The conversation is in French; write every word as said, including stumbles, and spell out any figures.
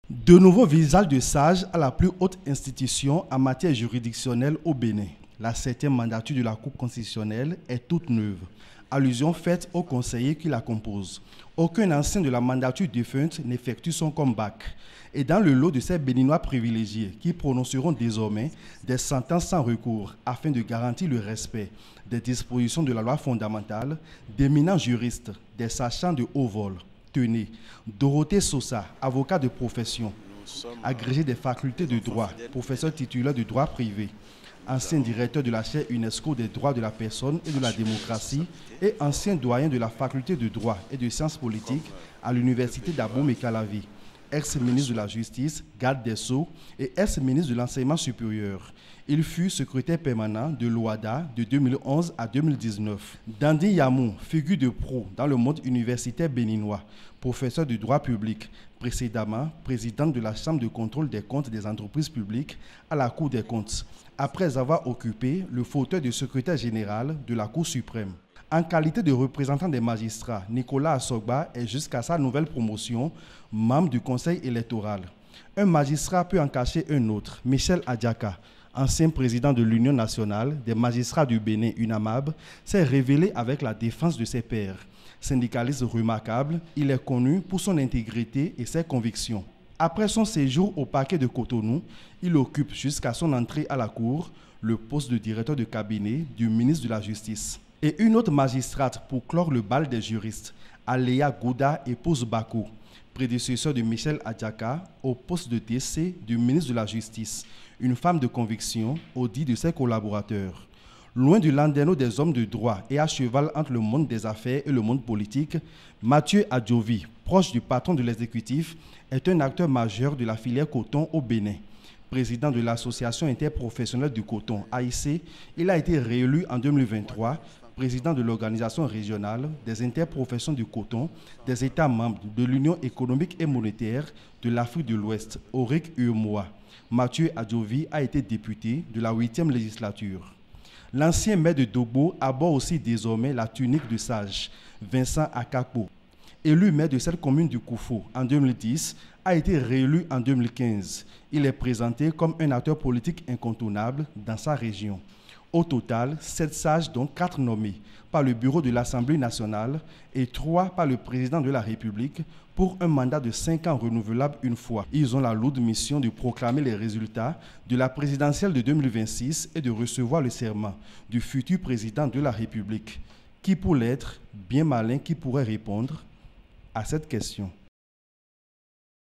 De nouveaux visages de sages à la plus haute institution en matière juridictionnelle au Bénin. La septième mandature de la Cour constitutionnelle est toute neuve. Allusion faite aux conseillers qui la composent. Aucun ancien de la mandature défunte n'effectue son comeback. Et dans le lot de ces Béninois privilégiés qui prononceront désormais des sentences sans recours afin de garantir le respect des dispositions de la loi fondamentale, d'éminents juristes, des sachants de haut vol. Tenez, Dorothée Sosa, avocat de profession, agrégé des facultés de droit, professeur titulaire de droit privé, ancien directeur de la chaire UNESCO des droits de la personne et de la démocratie et ancien doyen de la faculté de droit et de sciences politiques à l'université d'Abomey-Calavi, ex-ministre de la Justice, garde des Sceaux et ex-ministre de l'Enseignement supérieur. Il fut secrétaire permanent de l'O A D A de deux mille onze à deux mille dix-neuf. Dandi Yamou, figure de proue dans le monde universitaire béninois, professeur de droit public, précédemment présidente de la Chambre de contrôle des comptes des entreprises publiques à la Cour des comptes, après avoir occupé le fauteuil de secrétaire général de la Cour suprême. En qualité de représentant des magistrats, Nicolas Assogba est jusqu'à sa nouvelle promotion membre du Conseil électoral. Un magistrat peut en cacher un autre, Michel Adjaka, ancien président de l'Union nationale des magistrats du Bénin, UNAMAB, s'est révélé avec la défense de ses pairs. Syndicaliste remarquable, il est connu pour son intégrité et ses convictions. Après son séjour au parquet de Cotonou, il occupe jusqu'à son entrée à la Cour le poste de directeur de cabinet du ministre de la Justice. Et une autre magistrate pour clore le bal des juristes, Aléa Gouda épouse Bako, prédécesseur de Michel Adjaka, au poste de D C du ministre de la Justice, une femme de conviction, au dit de ses collaborateurs. Loin du landerneau des hommes de droit et à cheval entre le monde des affaires et le monde politique, Mathieu Adjovi, proche du patron de l'exécutif, est un acteur majeur de la filière coton au Bénin. Président de l'Association interprofessionnelle du coton, A I C, il a été réélu en deux mille vingt-trois, président de l'Organisation régionale des interprofessions du coton des États membres de l'Union économique et monétaire de l'Afrique de l'Ouest, O R I C U E M O A. Mathieu Adjovi a été député de la huitième législature. L'ancien maire de Dogbo aborde aussi désormais la tunique de sage, Vincent Akapo. Élu maire de cette commune du Koufo en deux mille dix, a été réélu en deux mille quinze. Il est présenté comme un acteur politique incontournable dans sa région. Au total, sept sages, dont quatre nommés par le bureau de l'Assemblée nationale et trois par le président de la République pour un mandat de cinq ans renouvelable une fois. Ils ont la lourde mission de proclamer les résultats de la présidentielle de deux mille vingt-six et de recevoir le serment du futur président de la République. Qui pour l'être, bien malin qui pourrait répondre à cette question.